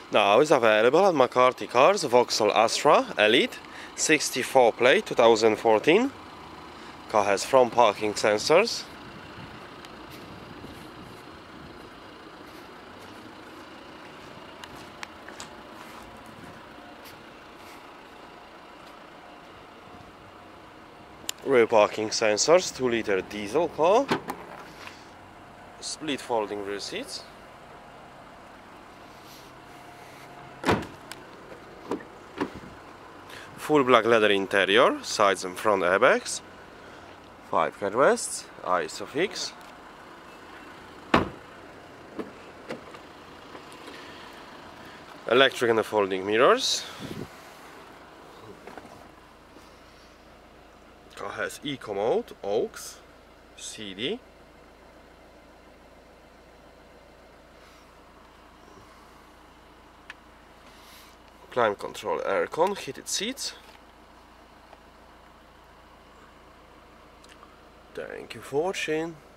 Now is available at McCarthy Cars, Vauxhall Astra Elite, 64 plate, 2014. Car has front parking sensors. Rear parking sensors, 2-liter diesel car. Split folding rear seats. Full black leather interior, sides and front airbags. 5 headrests, ISOFIX. Electric and folding mirrors. Car has Eco Mode, aux, CD. Climate control, aircon, heated seats. Thank you for watching.